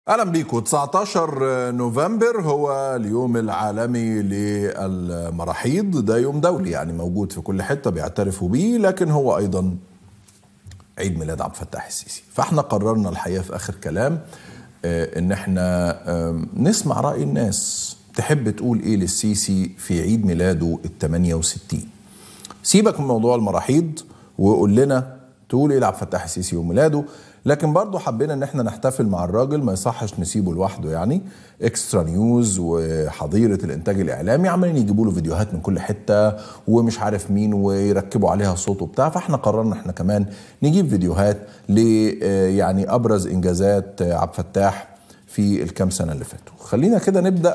أهلا بيكم. 19 نوفمبر هو اليوم العالمي للمراحيض. ده يوم دولي يعني موجود في كل حتة بيعترفوا بيه، لكن هو أيضا عيد ميلاد عبد الفتاح السيسي. فاحنا قررنا الحقيقة في آخر كلام إن احنا نسمع رأي الناس. تحب تقول إيه للسيسي في عيد ميلاده ال68؟ سيبك من موضوع المراحيض وقول لنا تقول إيه لعبد الفتاح السيسي يوم ميلاده. لكن برضو حبينا ان احنا نحتفل مع الراجل، ما يصحش نسيبه لوحده. يعني اكسترا نيوز وحظيرة الانتاج الاعلامي عمالين يجيبوا له فيديوهات من كل حتة ومش عارف مين ويركبوا عليها صوت وبتاع، فاحنا قررنا احنا كمان نجيب فيديوهات ل يعني ابرز انجازات عبد الفتاح في الكام سنة اللي فاتوا. خلينا كده نبدأ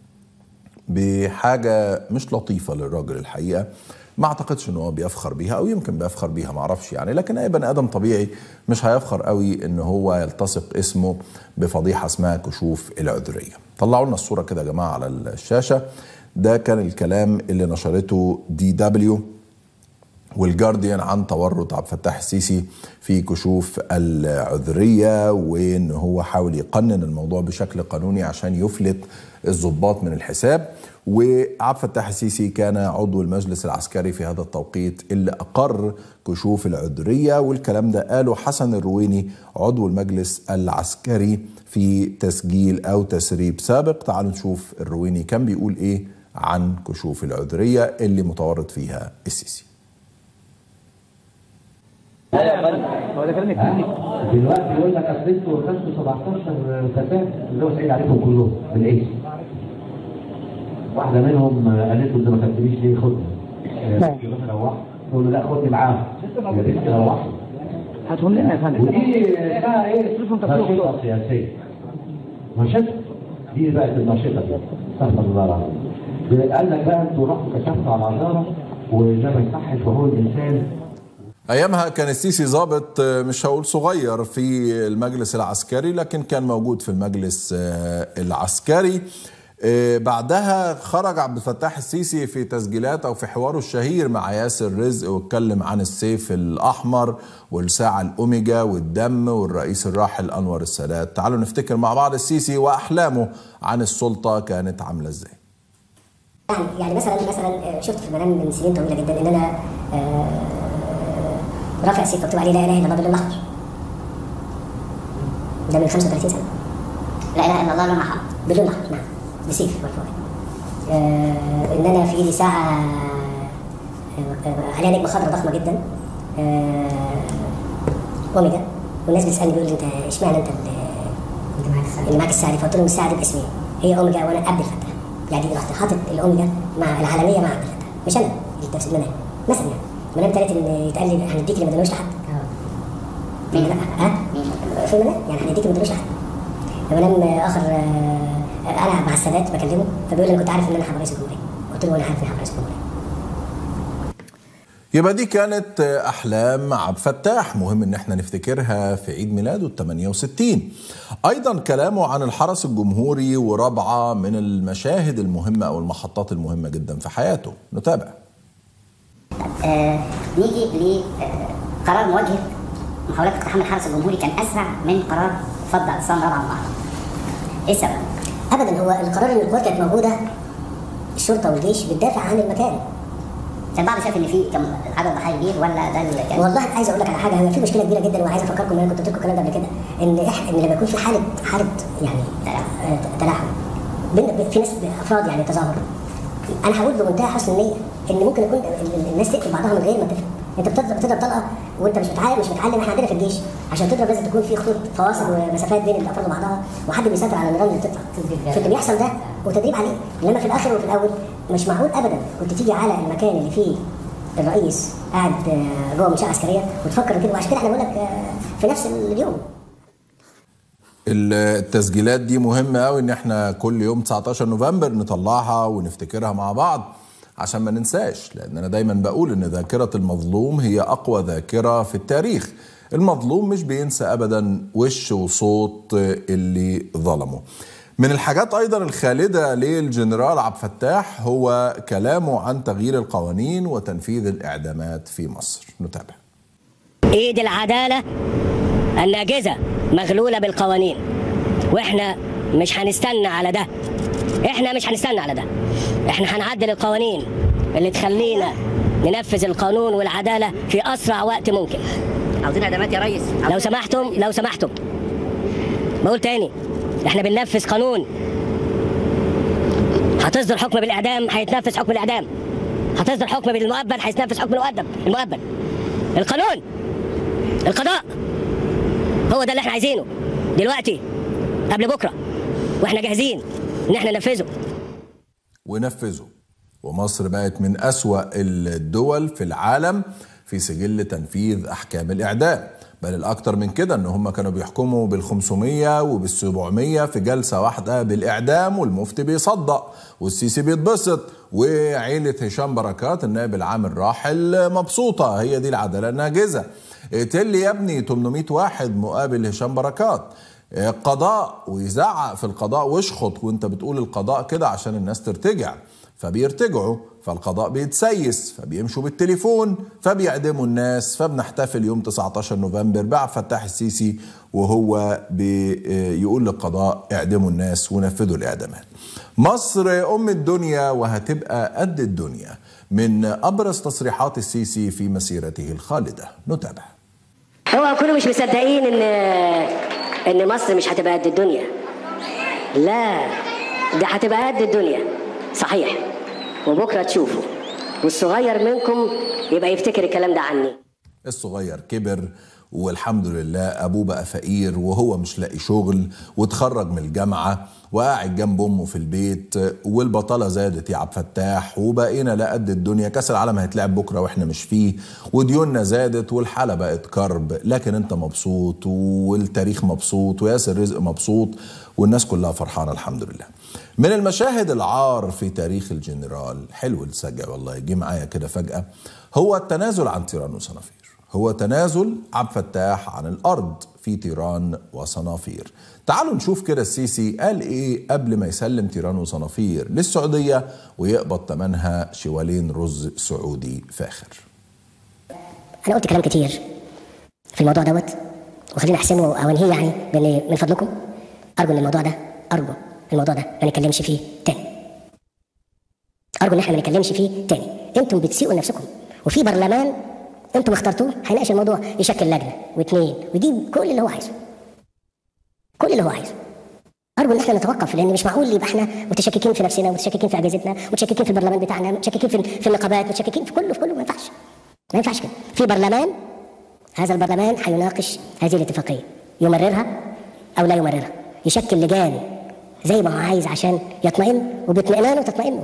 بحاجة مش لطيفة للراجل الحقيقة، ما اعتقدش ان هو بيفخر بيها، او يمكن بيفخر بيها ما اعرفش يعني، لكن اي بني ادم طبيعي مش هيفخر قوي ان هو يلتصق اسمه بفضيحه اسمها كشوف العذريه. طلعوا لنا الصوره كده يا جماعه على الشاشه. ده كان الكلام اللي نشرته DW والجارديان عن تورط عبد الفتاح السيسي في كشوف العذريه، وان هو حاول يقنن الموضوع بشكل قانوني عشان يفلت الضباط من الحساب. وعبد الفتاح السيسي كان عضو المجلس العسكري في هذا التوقيت اللي أقر كشوف العذرية، والكلام ده قاله حسن الرويني عضو المجلس العسكري في تسجيل أو تسريب سابق. تعالوا نشوف الرويني كان بيقول إيه عن كشوف العذرية اللي متورط فيها السيسي. هو ده كلامك دلوقتي بيقول لك اصل انتوا خدتوا 17 فتاه اللي هو سعيد عليكم كلهم بالايه؟ واحده منهم قالت له انت ما خدتنيش ليه؟ خدني روح تقول له لا خدني معاهم يا بنت روح هاتهم لنا يا فندم. ودي اسمها ايه؟ نشيطه سياسيه. نشيطه دي بقت النشيطه دي استغفر الله العظيم. قال لك بقى انتوا رحتوا كشفتوا على العذاره وده ما يصحش وهو الانسان. أيامها كان السيسي ضابط مش هقول صغير في المجلس العسكري، لكن كان موجود في المجلس العسكري. بعدها خرج عبد الفتاح السيسي في تسجيلات أو في حواره الشهير مع ياسر رزق واتكلم عن السيف الأحمر والساعة الأوميجا والدم والرئيس الراحل أنور السادات. تعالوا نفتكر مع بعض السيسي وأحلامه عن السلطة كانت عاملة إزاي. يعني مثلا شفت في المنام من سنين طويلة جدا إن أنا رافع سيف مكتوب عليه لا اله الا الله باللون الاحمر. ده من 35 سنه. لا اله الا الله لون احمر باللون الاحمر، نعم، بسيف مرفوع. ان انا في ايدي ساعه عليها نجمه خضراء ضخمه جدا اوميجا، والناس بتسالني بيقول لي انت اشمعنى انت اللي معاك الساعه دي؟ فقلت لهم الساعه دي باسمي، هي اوميجا وانا عبد الفتاح. يعني رحت حاطط الاوميجا مع العالميه مع عبد الفتاح، مش انا اللي تفسير منام مثلا يعني. المنام تالت ان يتقال لي هنديك اللي ما ادالوش لحد. مين؟ في المنام يعني هنديك اللي ما ادالوش لحد. المنام اخر انا مع السادات بكلمه فبيقول لي انا كنت عارف ان انا هبقى رئيس الجمهوريه. قلت له انا عارف ان انا هبقى رئيس الجمهوريه. يبقى دي كانت احلام عبد الفتاح، مهم ان احنا نفتكرها في عيد ميلاده ال68. ايضا كلامه عن الحرس الجمهوري ورابعه من المشاهد المهمه او المحطات المهمه جدا في حياته. نتابع. نيجي لقرار مواجهه محاولات اقتحام الحرس الجمهوري كان اسرع من قرار فض اقسام رابعه مبارك. ايه السبب؟ ابدا، هو القرار ان القوات كانت موجوده، الشرطه والجيش بتدافع عن المكان. البعض شايف ان في كم عدد ضحايا كبير ولا ده اللي كان؟ والله عايز اقول لك على حاجه، هي في مشكله كبيره جدا وعايز افكركم ان انا كنت قلت لكم الكلام ده قبل كده، ان لما يكون في حاله يعني تلاحم في ناس افراد يعني تظاهر، انا هقول بمنتهى حسن النيه ان ممكن يكون الناس تقتل بعضها من غير ما تفهم. انت بتضرب طلقه وانت مش متعلم. احنا عندنا في الجيش عشان تضرب لازم تكون في خطوط فواصل ومسافات بين الافراد وبعضها، وحد بيسيطر على النيران اللي بتطلع. فاللي بيحصل ده وتدريب عليه، انما في الاخر وفي الاول مش معقول ابدا كنت تيجي على المكان اللي فيه الرئيس قاعد جوه منشاه عسكريه وتفكر كده. وعشان كده احنا بقول لك في نفس اليوم. التسجيلات دي مهمه قوي ان احنا كل يوم 19 نوفمبر نطلعها ونفتكرها مع بعض عشان ما ننساش، لأن أنا دايما بقول إن ذاكرة المظلوم هي أقوى ذاكرة في التاريخ. المظلوم مش بينسى أبدا وش وصوت اللي ظلمه. من الحاجات أيضا الخالدة للجنرال عبد الفتاح هو كلامه عن تغيير القوانين وتنفيذ الإعدامات في مصر. نتابع. إيد العدالة الناجزة مغلولة بالقوانين، واحنا مش هنستنى على ده، احنا مش هنستنى على ده، احنا هنعدل القوانين اللي تخلينا ننفذ القانون والعدالة في أسرع وقت ممكن. عاوزين ادامات يا ريس. لو سمحتم بقول تاني، احنا بننفذ قانون. هتصدر حكم بالإعدام هيتنفذ حكم الإعدام، هتصدر حكم بالمؤبد هيتنفذ حكم المؤبد. القانون، القضاء، هو ده اللي احنا عايزينه دلوقتي قبل بكرة، واحنا جاهزين ان احنا ننفذه. ونفذه. ومصر بقت من أسوأ الدول في العالم في سجل تنفيذ أحكام الإعدام، بل الأكتر من كده إن هم كانوا بيحكموا بال500 وبال700 في جلسة واحدة بالإعدام، والمفتي بيصدق والسيسي بيتبسط وعيلة هشام بركات النائب العام الراحل مبسوطة. هي دي العدالة الناجزة. اقتل يا ابني 800 واحد مقابل هشام بركات. قضاء، ويزعق في القضاء ويشخط وانت بتقول القضاء كده عشان الناس ترتجع، فبيرتجعوا، فالقضاء بيتسيس، فبيمشوا بالتليفون، فبيعدموا الناس، فبنحتفل يوم 19 نوفمبر بعبد الفتاح السيسي وهو بيقول للقضاء اعدموا الناس ونفذوا الإعدامات. مصر أم الدنيا وهتبقى قد الدنيا، من أبرز تصريحات السيسي في مسيرته الخالدة. نتابع. هو كله مش مصدقين ان مصر مش هتبقى قد الدنيا. لا، ده هتبقى قد الدنيا صحيح، وبكره تشوفوا، والصغير منكم يبقى يفتكر الكلام ده عني. الصغير كبر والحمد لله ابوه بقى فقير وهو مش لاقي شغل، واتخرج من الجامعه وقاعد جنب امه في البيت، والبطاله زادت يا عبد الفتاح، وبقينا لا قد الدنيا. كاس العالم هيتلعب بكره واحنا مش فيه، وديوننا زادت والحاله بقت كرب، لكن انت مبسوط والتاريخ مبسوط وياسر رزق مبسوط والناس كلها فرحانه الحمد لله. من المشاهد العار في تاريخ الجنرال، حلو السجع والله، جه معايا كده فجاه، هو التنازل عن تيران وصنافير. هو تنازل عبد الفتاح عن الأرض في تيران وصنافير. تعالوا نشوف كده السيسي قال إيه قبل ما يسلم تيران وصنافير للسعودية ويقبض ثمنها شوالين رز سعودي فاخر. أنا قلت كلام كتير في الموضوع دوت، وخلينا أحسنه أو أنهيه، يعني بأن من فضلكم أرجو إن الموضوع ده ما نتكلمش فيه تاني. أرجو إن إحنا ما نتكلمش فيه تاني. أنتم بتسيئوا لنفسكم، وفي برلمان انتم اخترتوه هيناقش الموضوع، يشكل لجنه واثنين ويجيب كل اللي هو عايزه. ارجو ان احنا نتوقف، لان مش معقول يبقى احنا متشككين في نفسنا، ومتشككين في اجهزتنا، متشككين في البرلمان بتاعنا، متشككين في النقابات، متشككين في كله. ما ينفعش كده. في برلمان، هذا البرلمان هيناقش هذه الاتفاقيه، يمررها او لا يمررها، يشكل لجان زي ما هو عايز عشان يطمئن، وباطمئنانه تطمئنوا.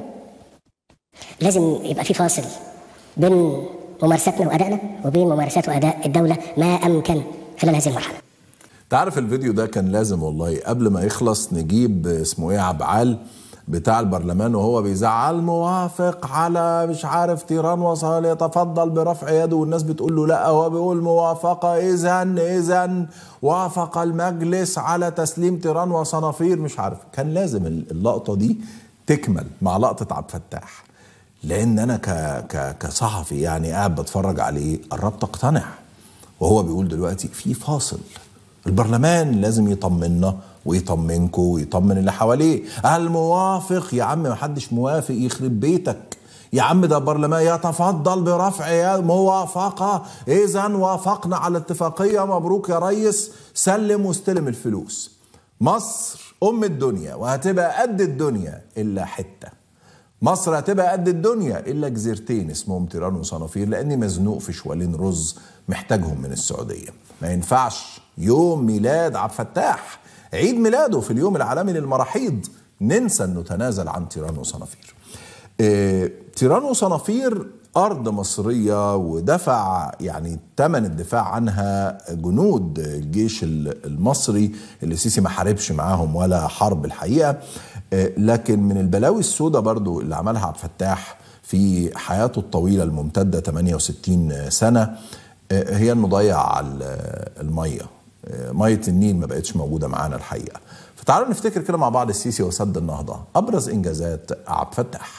لازم يبقى في فاصل بين ممارستنا وأدائنا وبين ممارسات وأداء الدولة ما أمكن خلال هذه المرحلة. تعرف الفيديو ده كان لازم والله قبل ما يخلص نجيب اسمه ايه عبعال بتاع البرلمان وهو بيزعل موافق على مش عارف تيران وصل يتفضل برفع يده، والناس بتقول له لا، هو بيقول موافقة، إذن وافق المجلس على تسليم تيران وصنافير مش عارف. كان لازم اللقطة دي تكمل مع لقطة عبد الفتاح، لان انا كصحفي يعني قاعد بتفرج عليه قربت اقتنع، وهو بيقول دلوقتي في فاصل. البرلمان لازم يطمنا ويطمنكم ويطمن اللي حواليه. الموافق يا عم، ما حدش موافق يخرب بيتك يا عم، ده برلمان يتفضل برفع موافقة، اذا وافقنا على اتفاقية، مبروك يا ريس، سلم واستلم الفلوس. مصر ام الدنيا وهتبقى قد الدنيا الا حتة. مصر هتبقى قد الدنيا الا جزيرتين اسمهم تيران وصنافير، لاني مزنوق في شوالين رز محتاجهم من السعوديه. ما ينفعش يوم ميلاد عبد الفتاح، عيد ميلاده في اليوم العالمي للمراحيض، ننسى انه تنازل عن تيران وصنافير. تيران وصنافير ارض مصريه، ودفع يعني ثمن الدفاع عنها جنود الجيش المصري اللي السيسي ما حاربش معاهم ولا حرب الحقيقه. لكن من البلاوي السوداء برضو اللي عملها عبد الفتاح في حياته الطويله الممتده 68 سنه هي انه ضيع الميه. ميه النيل ما بقتش موجوده معانا الحقيقه. فتعالوا نفتكر كده مع بعض السيسي وسد النهضه، ابرز انجازات عبد الفتاح.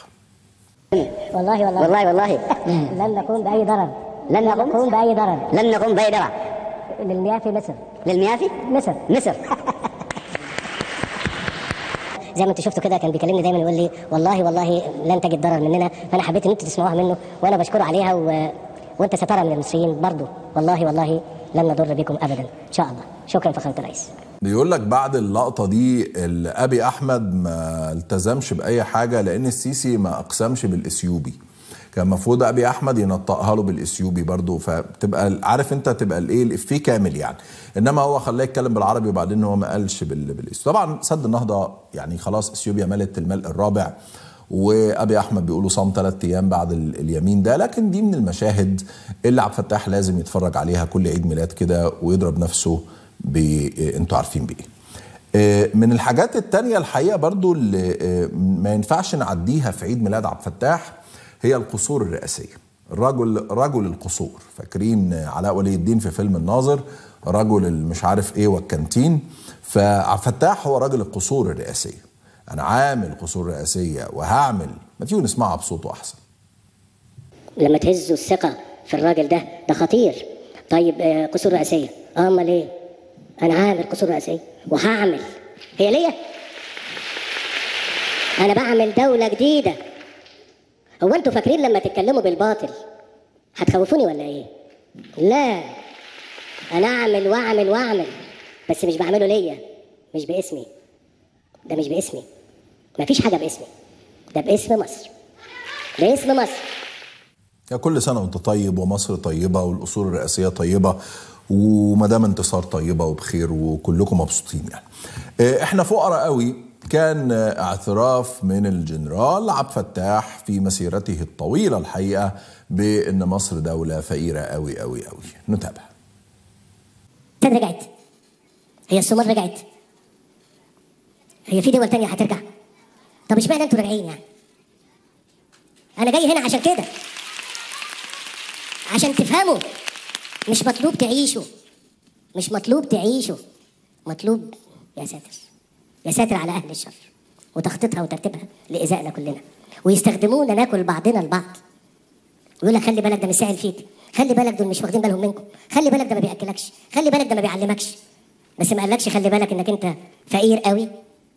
والله لن نقوم بأي ضرر. للمياه في مصر. زي ما انتوا شفتوا كده كان بيكلمني دايما يقول لي والله لن تجد ضرر مننا، فانا حبيت ان انتوا تسمعوها منه وانا بشكره عليها وانت سترى من المصريين برضه والله لن نضر بكم ابدا ان شاء الله. شكرا فخامه الرئيس. بيقول لك بعد اللقطه دي ابي احمد ما التزمش باي حاجه لان السيسي ما اقسمش بالاثيوبي. كان المفروض ابي احمد ينطقها له بالاثيوبي برضه، فتبقى عارف انت تبقى الايه الافيه كامل يعني. انما هو خلاه يتكلم بالعربي وبعدين هو ما قالش بالاثيوبي. طبعا سد النهضه يعني خلاص اثيوبيا ملت الملء الرابع، وابي احمد بيقولوا صام 3 ايام بعد اليمين ده. لكن دي من المشاهد اللي عبد الفتاح لازم يتفرج عليها كل عيد ميلاد كده ويضرب نفسه انتوا عارفين بايه. من الحاجات التانية الحقيقه برضو اللي ما ينفعش نعديها في عيد ميلاد عبد الفتاح هي القصور الرئاسيه. رجل القصور، فاكرين علاء ولي الدين في فيلم الناظر، رجل مش عارف ايه والكانتين. فعبد الفتاح هو رجل القصور الرئاسيه. انا عامل قصور رئاسيه وهعمل. ما تيجوا نسمعها بصوته احسن. لما تهزوا الثقه في الراجل ده خطير. طيب قصور رئاسيه، امال ايه؟ انا عامل قصور رئاسيه وهعمل. هي ليا؟ انا بعمل دوله جديده. هو انتوا فاكرين لما تتكلموا بالباطل هتخوفوني ولا ايه؟ لا، انا اعمل واعمل بس مش بعمله ليا، مش باسمي. ده مش باسمي، مفيش حاجه باسمي، ده باسم مصر، باسم مصر. يا كل سنه وانت طيب ومصر طيبه والاصول الرئاسيه طيبه ومدام انتصار طيبه وبخير وكلكم مبسوطين يعني. احنا فقراء قوي. كان اعتراف من الجنرال عبد الفتاح في مسيرته الطويله الحقيقه بان مصر دوله فقيره قوي قوي قوي. نتابع. رجعت، هي الصومال رجعت، هي في دول تانية هترجع. طب اشمعنى انتوا راجعين يعني؟ انا جاي هنا عشان كده، عشان تفهموا مش مطلوب تعيشوا، مش مطلوب تعيشوا، مطلوب يا ساتر يا ساتر على اهل الشر وتخطيطها وترتيبها لايذائنا كلنا، ويستخدمونا ناكل بعضنا البعض. ويقول لك خلي بالك ده مش سائل فيك، خلي بالك دول مش واخدين بالهم منكم، خلي بالك ده ما بياكلكش، خلي بالك ده ما بيعلمكش. بس ما قالكش خلي بالك انك انت فقير قوي.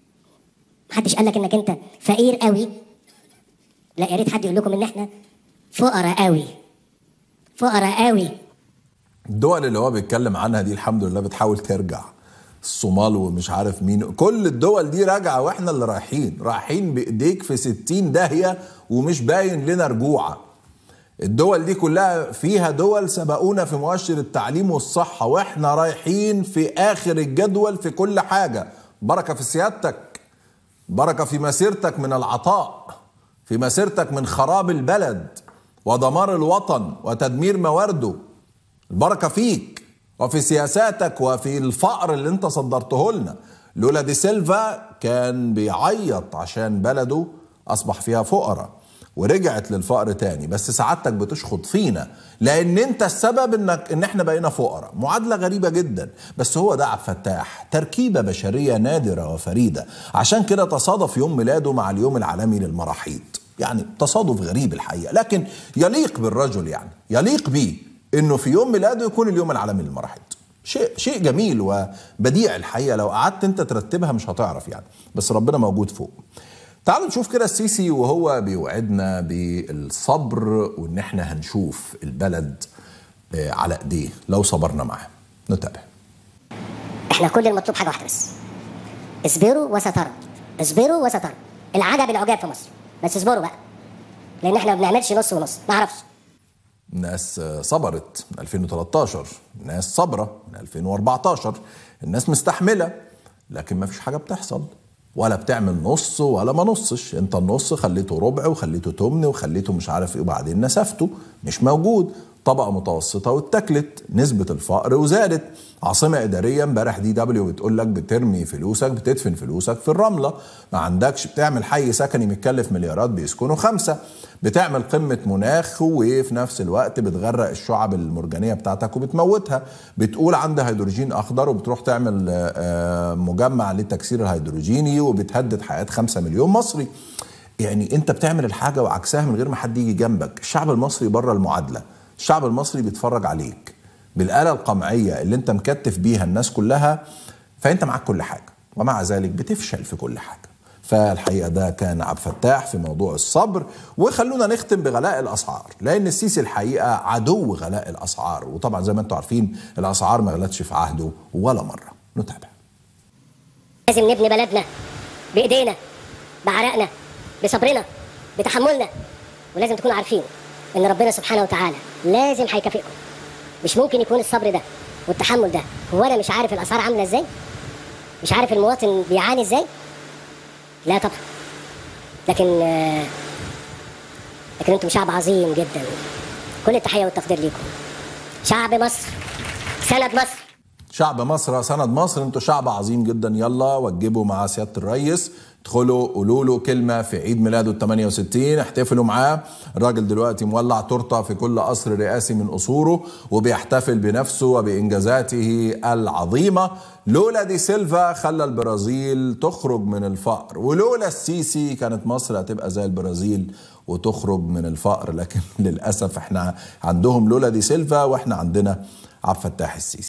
محدش قالك انك انت فقير قوي. لا، يا ريت حد يقول لكم ان احنا فقراء قوي، فقراء قوي. الدول اللي هو بيتكلم عنها دي الحمد لله بتحاول ترجع. الصومال ومش عارف مين، كل الدول دي راجعه واحنا اللي رايحين بايديك في 60 داهيه ومش باين لنا رجوعه. الدول دي كلها فيها دول سبقونا في مؤشر التعليم والصحه واحنا رايحين في اخر الجدول في كل حاجه. بركه في سيادتك، بركه في مسيرتك من العطاء، في مسيرتك من خراب البلد ودمار الوطن وتدمير موارده. البركه فيك وفي سياساتك وفي الفقر اللي انت صدرته لنا. لولا دي سيلفا كان بيعيط عشان بلده اصبح فيها فقراء ورجعت للفقر تاني. بس سعادتك بتشخط فينا لان انت السبب ان احنا بقينا فقراء. معادله غريبه جدا، بس هو ده عبد الفتاح، تركيبه بشريه نادره وفريده. عشان كده تصادف يوم ميلاده مع اليوم العالمي للمراحيض. يعني تصادف غريب الحقيقه، لكن يليق بالرجل، يعني يليق بيه انه في يوم ميلاده يكون اليوم العالمي للمراحيض. شيء جميل وبديع الحقيقه. لو قعدت انت ترتبها مش هتعرف يعني، بس ربنا موجود فوق. تعالوا نشوف كده السيسي وهو بيوعدنا بالصبر وان احنا هنشوف البلد على ايديه لو صبرنا معاه. نتابع. احنا كل المطلوب حاجه واحده بس، اصبروا وستروا، اصبروا وستروا. العجب العجاب في مصر، بس اصبروا بقى لان احنا ما بنعملش نص ونص. ما اعرفش، الناس صبرت من 2013، الناس صبرة من 2014، الناس مستحملة، لكن ما فيش حاجة بتحصل ولا بتعمل نص ولا ما نصش. انت النص خليته ربع وخليته تمن وخليته مش عارف ايه وبعدين نسفته، مش موجود. طبقة متوسطة واتكلت، نسبة الفقر وزادت. عاصمة إدارية امبارح DW بتقول لك بترمي فلوسك، بتدفن فلوسك في الرملة. ما عندكش، بتعمل حي سكني متكلف مليارات بيسكنوا 5، بتعمل قمة مناخ وفي نفس الوقت بتغرق الشعب المرجانية بتاعتك وبتموتها. بتقول عندها هيدروجين أخضر وبتروح تعمل مجمع للتكسير الهيدروجيني وبتهدد حياة 5 مليون مصري. يعني انت بتعمل الحاجة وعكسها من غير ما حد يجي جنبك. الشعب المصري بره المعادلة، الشعب المصري بيتفرج عليك بالآلة القمعية اللي انت مكتف بيها الناس كلها، فانت معاك كل حاجة ومع ذلك بتفشل في كل حاجة. فالحقيقة ده كان عبد الفتاح في موضوع الصبر. وخلونا نختم بغلاء الأسعار، لأن السيسي الحقيقة عدو غلاء الأسعار، وطبعا زي ما انتم عارفين الأسعار ما غلتش في عهده ولا مرة. نتابع. لازم نبني بلدنا بإيدينا، بعرقنا، بصبرنا، بتحملنا، ولازم تكونوا عارفين إن ربنا سبحانه وتعالى لازم هيكافئكم. مش ممكن يكون الصبر ده والتحمل ده هو أنا مش عارف الأسعار عاملة إزاي؟ مش عارف المواطن بيعاني إزاي؟ لا طبعا. لكن انتم شعب عظيم جدا. كل التحية والتقدير ليكم. شعب مصر سند مصر. شعب مصر سند مصر، انتوا شعب عظيم جدا. يلا وجبوا مع سيادة الرئيس، ادخلوا قولوا له كلمة في عيد ميلاده ال68، احتفلوا معاه. الراجل دلوقتي مولع تورته في كل قصر رئاسي من قصوره، وبيحتفل بنفسه وبإنجازاته العظيمة. لولا دي سيلفا خلى البرازيل تخرج من الفقر، ولولا السيسي كانت مصر هتبقى زي البرازيل وتخرج من الفقر. لكن للأسف احنا عندهم لولا دي سيلفا واحنا عندنا عبد الفتاح السيسي.